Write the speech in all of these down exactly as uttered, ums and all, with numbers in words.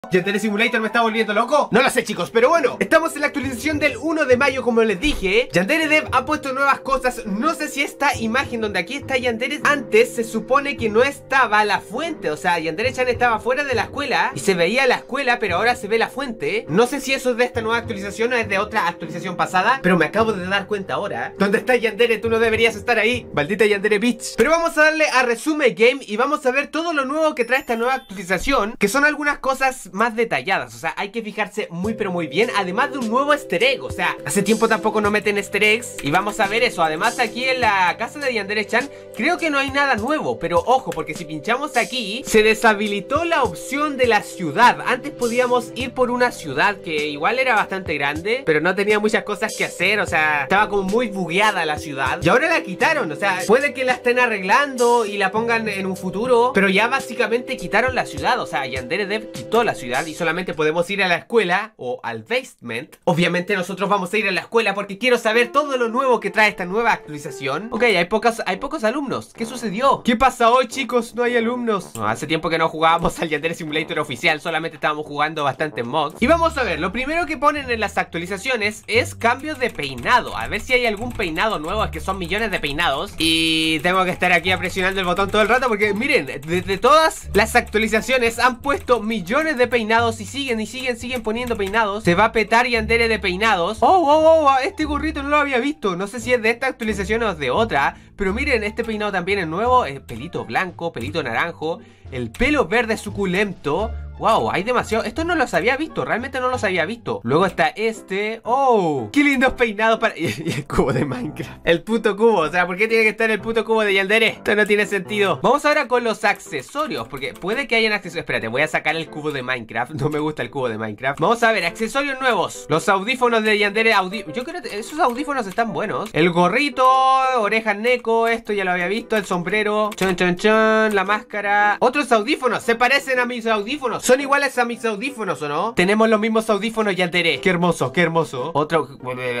¿Yandere Simulator me está volviendo loco? No lo sé, chicos, pero bueno, estamos en la actualización del uno de mayo, como les dije. Yandere Dev ha puesto nuevas cosas. No sé si esta imagen donde aquí está Yandere, antes se supone que no estaba la fuente. O sea, Yandere-chan estaba fuera de la escuela y se veía la escuela, pero ahora se ve la fuente. No sé si eso es de esta nueva actualización o es de otra actualización pasada, pero me acabo de dar cuenta ahora. ¿Dónde está Yandere? Tú no deberías estar ahí, maldita Yandere Beach. Pero vamos a darle a resume game y vamos a ver todo lo nuevo que trae esta nueva actualización, que son algunas cosas más detalladas. O sea, hay que fijarse muy pero muy bien. Además de un nuevo easter egg. O sea, hace tiempo tampoco no meten easter eggs y vamos a ver eso. Además, aquí en la casa de Yandere-chan creo que no hay nada nuevo, pero ojo, porque si pinchamos aquí se deshabilitó la opción de la ciudad. Antes podíamos ir por una ciudad que igual era bastante grande, pero no tenía muchas cosas que hacer. O sea, estaba como muy bugueada la ciudad y ahora la quitaron. O sea, puede que la estén arreglando y la pongan en un futuro, pero ya básicamente quitaron la ciudad. O sea, Yandere Dev quitó la ciudad y solamente podemos ir a la escuela o al basement. Obviamente nosotros vamos a ir a la escuela porque quiero saber todo lo nuevo que trae esta nueva actualización. Ok, hay pocos, hay pocos alumnos. ¿Qué sucedió? ¿Qué pasa hoy, chicos? No hay alumnos. No, hace tiempo que no jugábamos al Yandere Simulator oficial, solamente estábamos jugando bastante mods. Y vamos a ver, lo primero que ponen en las actualizaciones es cambios de peinado. A ver si hay algún peinado nuevo, es que son millones de peinados y tengo que estar aquí presionando el botón todo el rato porque miren, desde todas las actualizaciones han puesto millones de peinados y siguen y siguen, siguen poniendo peinados. Se va a petar Yandere de peinados. Oh, oh, oh, este gorrito no lo había visto. No sé si es de esta actualización o de otra, pero miren, este peinado también es nuevo. Es pelito blanco, pelito naranjo, el pelo verde suculento. Wow, hay demasiado. Esto no los había visto, realmente no los había visto. Luego está este. Oh, qué lindos peinados para... Y el cubo de Minecraft. El puto cubo, o sea, ¿por qué tiene que estar el puto cubo de Yandere? Esto no tiene sentido. Vamos ahora con los accesorios, porque puede que hayan accesorios. Espérate, voy a sacar el cubo de Minecraft. No me gusta el cubo de Minecraft. Vamos a ver, accesorios nuevos. Los audífonos de Yandere. Audi... Yo creo que esos audífonos están buenos. El gorrito, orejas Neko, esto ya lo había visto. El sombrero, chon chon chon, la máscara. Otros audífonos, se parecen a mis audífonos. Son iguales a mis audífonos, ¿o no? Tenemos los mismos audífonos, Yandere. Qué hermoso, qué hermoso. Otro...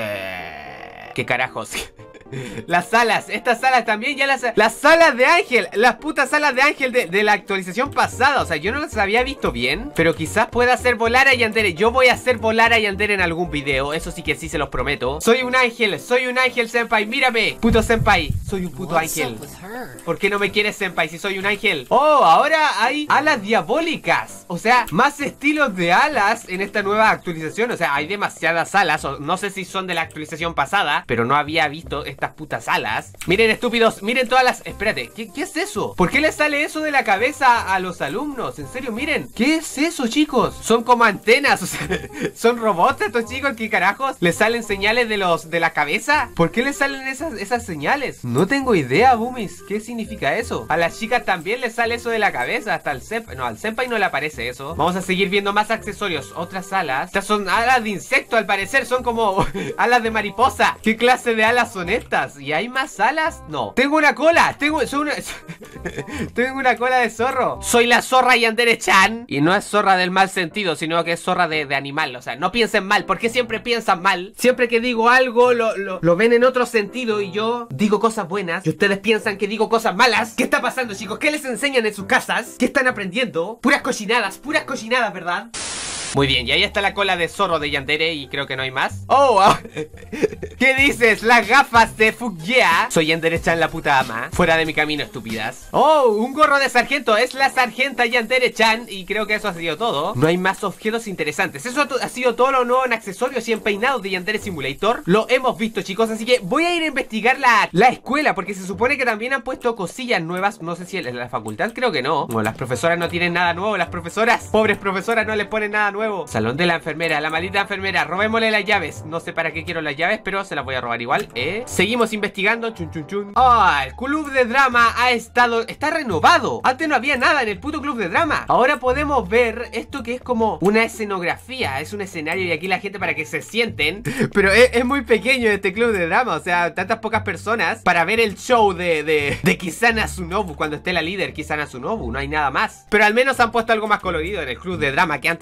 ¿Qué carajos? Las alas, estas alas también ya las... Las alas de Ángel, las putas alas de Ángel de, de la actualización pasada. O sea, yo no las había visto bien, pero quizás pueda hacer volar a Yandere. Yo voy a hacer volar a Yandere en algún video. Eso sí que sí se los prometo. Soy un ángel, soy un ángel, senpai. Mírame, puto senpai. Soy un puto ángel. ¿Por qué no me quieres, senpai, si soy un ángel? Oh, ahora hay alas diabólicas. O sea, más estilos de alas en esta nueva actualización. O sea, hay demasiadas alas. No sé si son de la actualización pasada, pero no había visto estas putas alas. Miren, estúpidos, miren todas las... Espérate, ¿qué, ¿qué es eso? ¿Por qué le sale eso de la cabeza a los alumnos? En serio, miren, ¿qué es eso, chicos? Son como antenas, o sea, son robots estos chicos. ¿Qué carajos? ¿Les salen señales de los de la cabeza? ¿Por qué les salen esas, esas señales? No tengo idea, Boomies. ¿Qué significa eso? A las chicas también les sale eso de la cabeza. Hasta al senpai, no, al senpai no le aparece eso. Vamos a seguir viendo más accesorios. Otras alas. Estas son alas de insecto, al parecer. Son como alas de mariposa. ¿Qué clase de alas son estas? ¿Y hay más alas? No. Tengo una cola. Tengo, soy una... Tengo una cola de zorro. Soy la zorra Yandere-chan. Y no es zorra del mal sentido, sino que es zorra de, de animal. O sea, no piensen mal. ¿Por qué siempre piensan mal? Siempre que digo algo lo, lo, lo ven en otro sentido y yo digo cosas buenas y ustedes piensan que digo cosas malas. ¿Qué está pasando, chicos? ¿Qué les enseñan en sus casas? ¿Qué están aprendiendo? Puras cochinadas, puras cochinadas, ¿verdad? Muy bien, y ahí está la cola de zorro de Yandere y creo que no hay más. Oh, oh. ¿Qué dices? Las gafas de Fugia. Soy Yandere-chan, la puta ama. Fuera de mi camino, estúpidas. Oh, un gorro de sargento. Es la sargenta Yandere-chan y creo que eso ha sido todo. No hay más objetos interesantes. Eso ha sido todo lo nuevo en accesorios y en peinados de Yandere Simulator. Lo hemos visto, chicos, así que voy a ir a investigar la, la escuela, porque se supone que también han puesto cosillas nuevas. No sé si en la facultad, creo que no. Bueno, las profesoras no tienen nada nuevo. Las profesoras, pobres profesoras, no les ponen nada nuevo. Salón de la enfermera, la maldita enfermera. Robémosle las llaves. No sé para qué quiero las llaves, pero se las voy a robar igual, ¿eh? Seguimos investigando. Chun, chun, chun. Ah, el club de drama ha estado... Está renovado. Antes no había nada en el puto club de drama. Ahora podemos ver esto que es como una escenografía. Es un escenario y aquí la gente para que se sienten. Pero es, es muy pequeño este club de drama. O sea, tantas pocas personas para ver el show de, de, de Kisana Tsunobu. Cuando esté la líder Kisana Tsunobu. No hay nada más. Pero al menos han puesto algo más colorido en el club de drama, que antes no había nada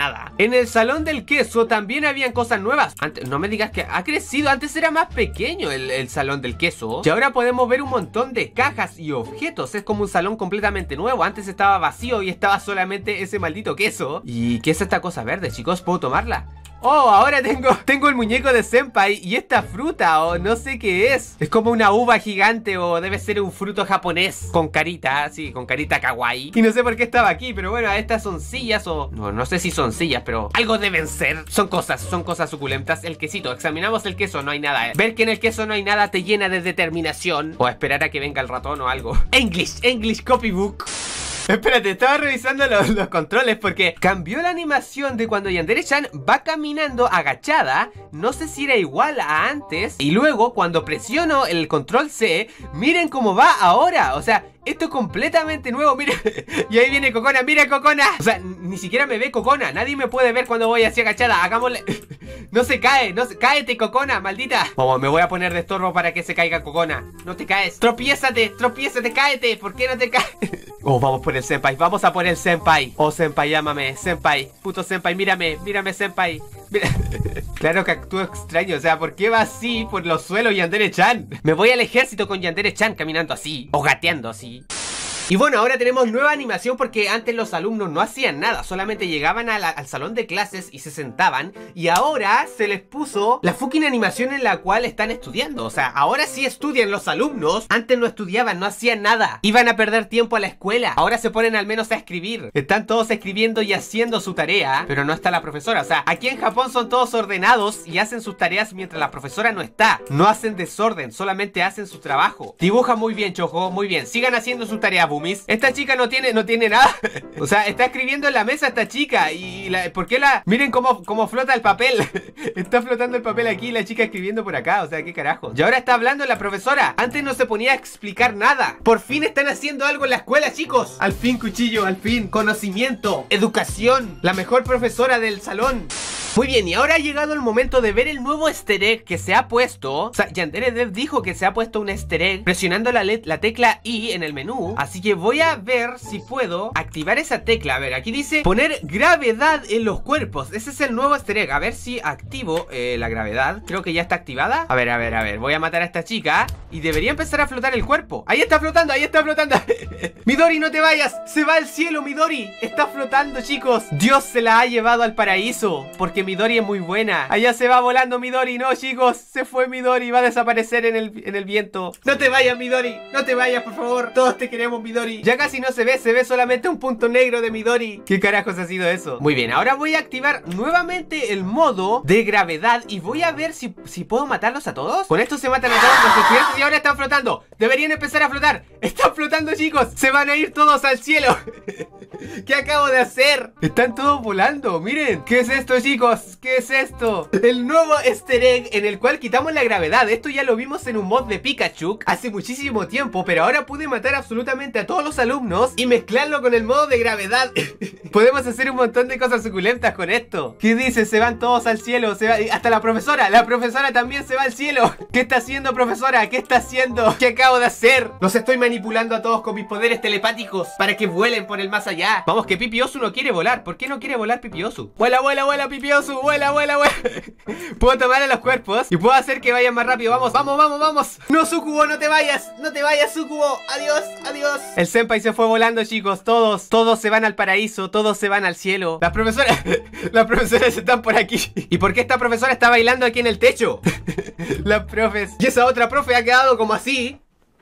nada. En el salón del queso también habían cosas nuevas. Antes, no me digas que ha crecido. Antes era más pequeño el, el salón del queso. Y ahora podemos ver un montón de cajas y objetos. Es como un salón completamente nuevo. Antes estaba vacío y estaba solamente ese maldito queso. ¿Y qué es esta cosa verde, chicos? ¿Puedo tomarla? Oh, ahora tengo, tengo el muñeco de Senpai y esta fruta, o no sé qué es. Es como una uva gigante o debe ser un fruto japonés con carita, sí, con carita kawaii. Y no sé por qué estaba aquí, pero bueno, estas son sillas o... No, no sé si son sillas, pero algo deben ser. Son cosas, son cosas suculentas. El quesito, examinamos el queso, no hay nada. Ver que en el queso no hay nada te llena de determinación. O esperar a que venga el ratón o algo. English, English copybook. Espérate, estaba revisando los, los controles porque cambió la animación de cuando Yandere-chan va caminando agachada. No sé si era igual a antes. Y luego cuando presiono el control C, miren cómo va ahora. O sea, esto es completamente nuevo, miren. Y ahí viene Kokona, mira Kokona. O sea, ni siquiera me ve Kokona. Nadie me puede ver cuando voy así agachada. Hagámosle... No se cae, no se... Cáete, Kokona, maldita. Vamos, me voy a poner de estorbo para que se caiga Kokona. No te caes, tropiézate, tropiézate, cáete. ¿Por qué no te caes? Oh, vamos por el Senpai, vamos a por el Senpai. Oh, Senpai, llámame, Senpai. Puto Senpai, mírame, mírame, Senpai. Mira. Claro que actúo extraño, o sea, ¿por qué va así por los suelos Yandere-chan? Me voy al ejército con Yandere-chan caminando así, o gateando así. Y bueno, ahora tenemos nueva animación porque antes los alumnos no hacían nada, solamente llegaban a la, al salón de clases y se sentaban. Y ahora se les puso la fucking animación en la cual están estudiando. O sea, ahora sí estudian los alumnos. Antes no estudiaban, no hacían nada. Iban a perder tiempo a la escuela. Ahora se ponen al menos a escribir. Están todos escribiendo y haciendo su tarea, pero no está la profesora. O sea, aquí en Japón son todos ordenados y hacen sus tareas mientras la profesora no está. No hacen desorden, solamente hacen su trabajo. Dibuja muy bien, Chojo, muy bien. Sigan haciendo su tarea, esta chica no tiene, no tiene nada. O sea, está escribiendo en la mesa esta chica. Y la, ¿por qué la...? Miren cómo, cómo flota el papel. Está flotando el papel aquí y la chica escribiendo por acá. O sea, qué carajo. Y ahora está hablando la profesora. Antes no se ponía a explicar nada. Por fin están haciendo algo en la escuela, chicos. Al fin, cuchillo, al fin. Conocimiento, educación. La mejor profesora del salón. Muy bien, y ahora ha llegado el momento de ver el nuevo easter egg que se ha puesto. O sea, Yandere Dev dijo que se ha puesto un easter egg presionando la, la tecla I en el menú. Así que voy a ver si puedo activar esa tecla. A ver, aquí dice poner gravedad en los cuerpos. Ese es el nuevo easter egg. A ver si activo eh, la gravedad. Creo que ya está activada. A ver, a ver, a ver. Voy a matar a esta chica y debería empezar a flotar el cuerpo. Ahí está flotando, ahí está flotando. Midori, no te vayas. Se va al cielo, Midori. Está flotando, chicos. Dios se la ha llevado al paraíso porque Midori es muy buena. Allá se va volando Midori. No, chicos, se fue Midori. Va a desaparecer en el, en el viento. No te vayas, Midori. No te vayas, por favor. Todos te queremos, Midori. Ya casi no se ve. Se ve solamente un punto negro de Midori. ¿Qué carajos ha sido eso? Muy bien, ahora voy a activar nuevamente el modo de gravedad y voy a ver si, si puedo matarlos a todos. Con esto se matan a todos los estudiantes y ahora están flotando. Deberían empezar a flotar. Están flotando, chicos. Se van a ir todos al cielo. ¿Qué acabo de hacer? Están todos volando. Miren. ¿Qué es esto, chicos? ¿Qué es esto? El nuevo easter egg en el cual quitamos la gravedad. Esto ya lo vimos en un mod de Pikachu hace muchísimo tiempo, pero ahora pude matar absolutamente a todos los alumnos y mezclarlo con el modo de gravedad. Podemos hacer un montón de cosas suculentas con esto. ¿Qué dice? Se van todos al cielo. Se va... Hasta la profesora. La profesora también se va al cielo. ¿Qué está haciendo, profesora? ¿Qué está haciendo? ¿Qué acabo de hacer? Los estoy manipulando a todos con mis poderes telepáticos para que vuelen por el más allá. Vamos, que Pipiosu no quiere volar. ¿Por qué no quiere volar Pipiosu? Vuela, vuela, vuela, Pipiosu. Vuela, vuela, vuela. Puedo tomar a los cuerpos y puedo hacer que vayan más rápido. Vamos, vamos, vamos, vamos. No, Sukubo, no te vayas. No te vayas, Sukubo. Adiós, adiós. El senpai se fue volando, chicos. Todos, todos se van al paraíso. Todos se van al cielo. Las profesoras, las profesoras están por aquí. ¿Y por qué esta profesora está bailando aquí en el techo? Las profes. Y esa otra profe ha quedado como así.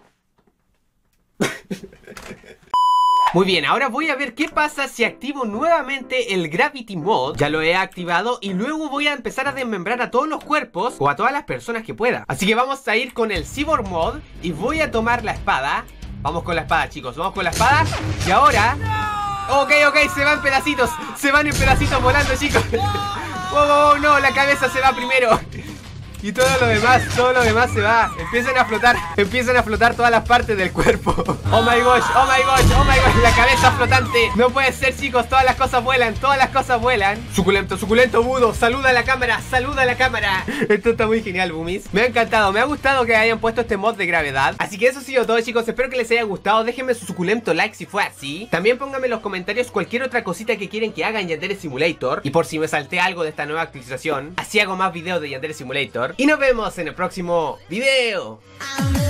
Muy bien, ahora voy a ver qué pasa si activo nuevamente el Gravity Mod. Ya lo he activado y luego voy a empezar a desmembrar a todos los cuerpos o a todas las personas que pueda. Así que vamos a ir con el Cyborg Mod y voy a tomar la espada. Vamos con la espada, chicos, vamos con la espada. Y ahora... Ok, ok, se van pedacitos. Se van en pedacitos volando, chicos. Oh, oh, oh, no, la cabeza se va primero. y todo lo demás, todo lo demás se va. Empiezan a flotar, empiezan a flotar todas las partes del cuerpo. Oh my gosh, oh my gosh, oh my gosh, la cabeza flotante. No puede ser, chicos, todas las cosas vuelan, todas las cosas vuelan. Suculento, suculento Budo, saluda a la cámara, saluda a la cámara. Esto está muy genial, Boomies. Me ha encantado, me ha gustado que hayan puesto este mod de gravedad. Así que eso ha sido todo, chicos, espero que les haya gustado. Déjenme su suculento like si fue así. También pónganme en los comentarios cualquier otra cosita que quieren que haga en Yandere Simulator. Y por si me salté algo de esta nueva actualización, así hago más videos de Yandere Simulator. Y nos vemos en el próximo video.